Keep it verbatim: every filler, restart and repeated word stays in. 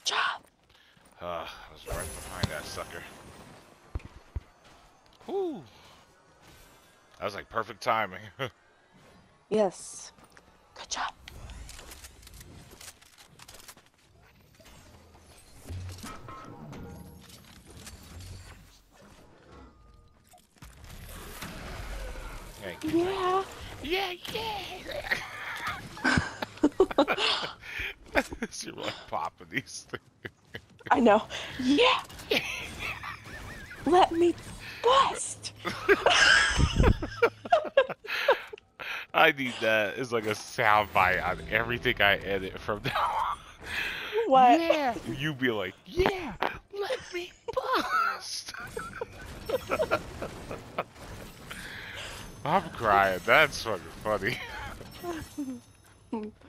job. Uh, I was right behind that sucker. Whoo! That was like perfect timing. Yes. Good job. Hey, keep Yeah. yeah, yeah. You're like popping these things. I know. Yeah. Let me bust. I need that as like a soundbite on everything I edit from now on. What? Yeah, you be like, yeah, let me bust. I'm crying. That's fucking funny.